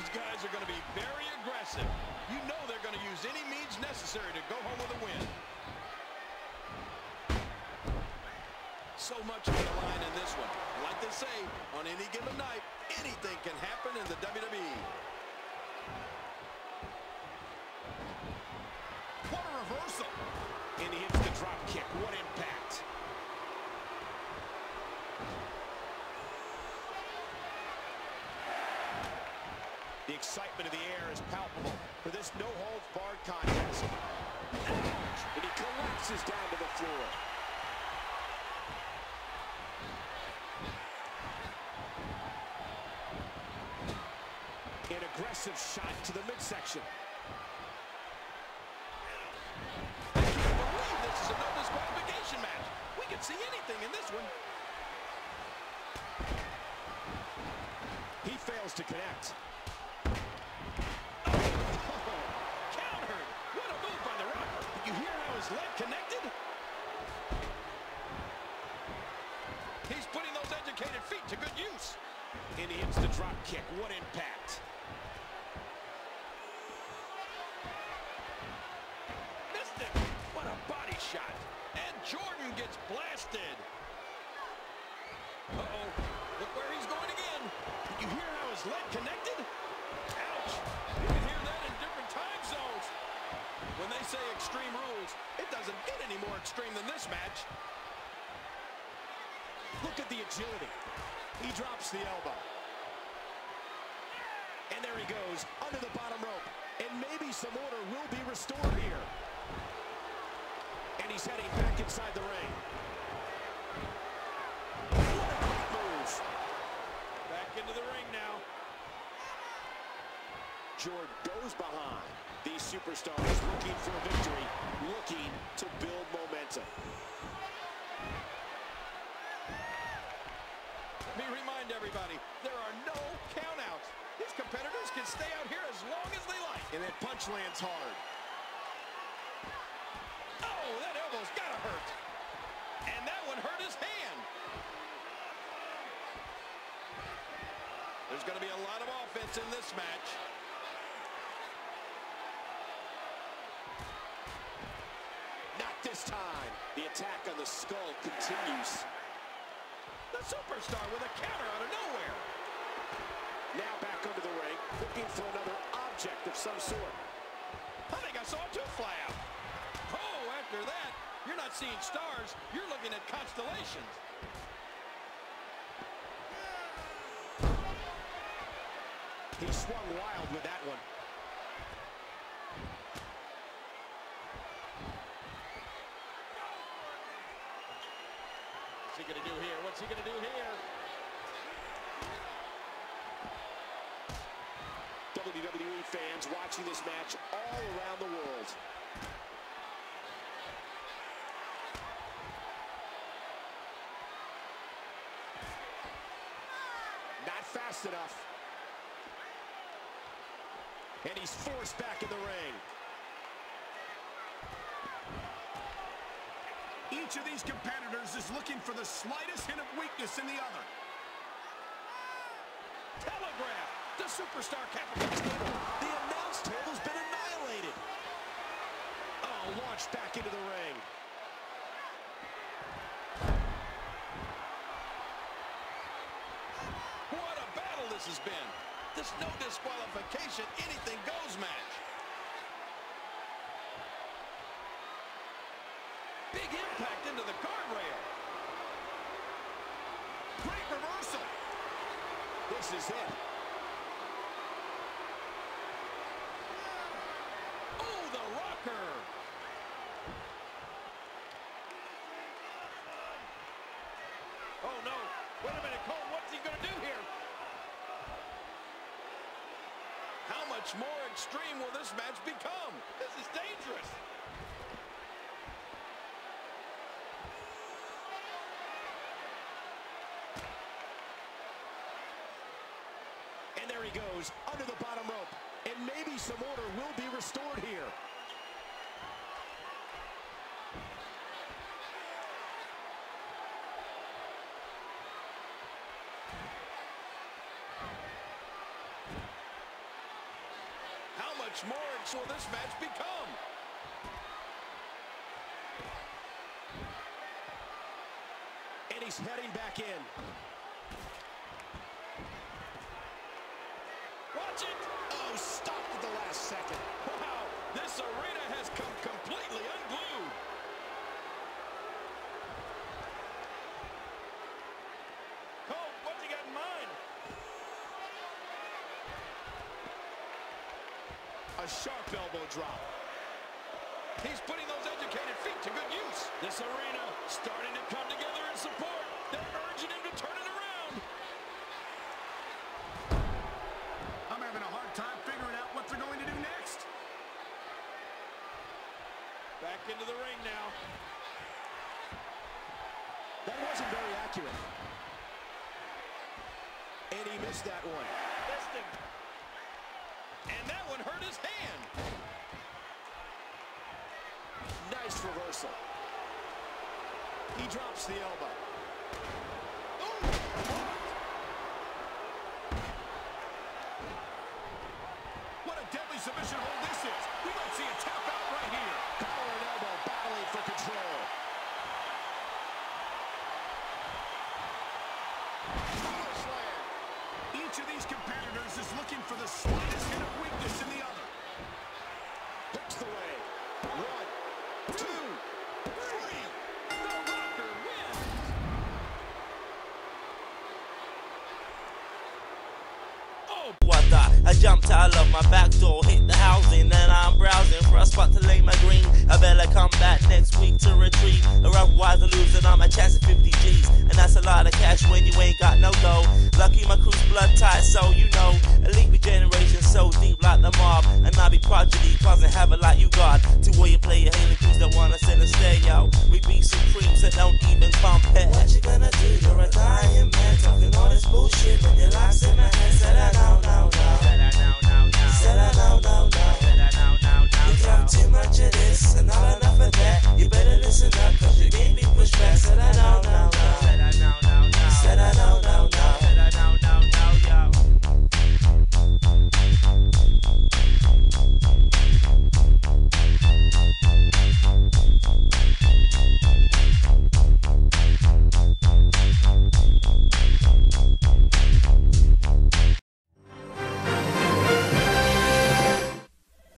guys are going to be very aggressive. You know they're going to use any means necessary to go home with a win. So much on the line in this one. Like they say, on any given night, anything can happen in the WWE. What a reversal. And he hits the drop kick. What impact. The excitement of the air is palpable for this no-holds-barred contest. And he collapses down to the floor. An aggressive shot to the midsection. I can't believe this is a no disqualification match. We can see anything in this one. He fails to connect. Countered. What a move by the Rocker. Did you hear how his leg connected? He's putting those educated feet to good use. And he hits the drop kick. What impact. Missed it. What a body shot. And Jordan gets blasted. Uh-oh. Look where he's going again. Did you hear how his leg connected? Ouch. You can hear that in different time zones. When they say extreme rules, it doesn't get any more extreme than this match. Look at the agility. He drops the elbow. And there he goes, under the bottom rope. And maybe some order will be restored here. And he's heading back inside the ring. What a great move. Back into the ring now. Jordan goes behind. These superstars looking for a victory, looking to build momentum. Let me remind everybody, there are no countouts. These competitors can stay out here as long as they like. And that punch lands hard. Oh, that elbow's gotta hurt. And that one hurt his hand. There's gonna be a lot of offense in this match. Not this time. The attack on the skull continues. The superstar with a counter out of nowhere. Now back under the ring, looking for another object of some sort. I think I saw a tooth fly out. Oh, after that, you're not seeing stars, you're looking at constellations. He swung wild with that one. What's he gonna do here? What's he gonna do here? WWE fans watching this match all around the world. Not fast enough. And he's forced back in the ring. Each of these competitors is looking for the slightest hint of weakness in the other. Telegraph. The superstar capitalized. The announce table's been annihilated. Oh, launched back into the ring. What a battle this has been. This no disqualification, anything goes match. Big impact into the guardrail. Great reversal. This is it. Oh, the Rocker. Oh, no. Wait a minute, Cole. What's he going to do here? How much more extreme will this match become? This is dangerous. And there he goes, under the bottom rope. And maybe some order will be restored here. much more will this match become? And he's heading back in. Watch it! Oh, stopped at the last second. Wow, this arena has come completely unglued. Cole, what's he got in mind? A sharp elbow drop. He's putting those educated feet to good use. This arena starting to come together in support. They're urging him to turn it around. I'm having a hard time figuring out what they're going to do next. Back into the ring now. That wasn't very accurate. And he missed that one. Missed him. And that one hurt his hand. Nice reversal. He drops the elbow. Ooh, What a deadly submission hold this is. We might see a tap out right here. Collar and elbow battling for control. power slam. Each of these competitors is looking for the slightest hint of weakness in the other. Hooks the way. 1, 2, 3. The Rocker wins. Oh, What the? I jumped out of my back door, hit the housing, and I'm browsing for a spot to lay my green. I better come back next week to retrieve, or otherwise I'm losing on my chance of 50 G's. And that's a lot of cash when you ain't got no dough. Lucky my crew's blood tight, so you know. Elite regeneration so deep like the mob. And I be prodigy, causing havoc like you got. To all you player hating crews that wanna send a stereo. We be supreme, so don't even compare. What you gonna do? You're a dying man, talking all this bullshit when your life's in my hands.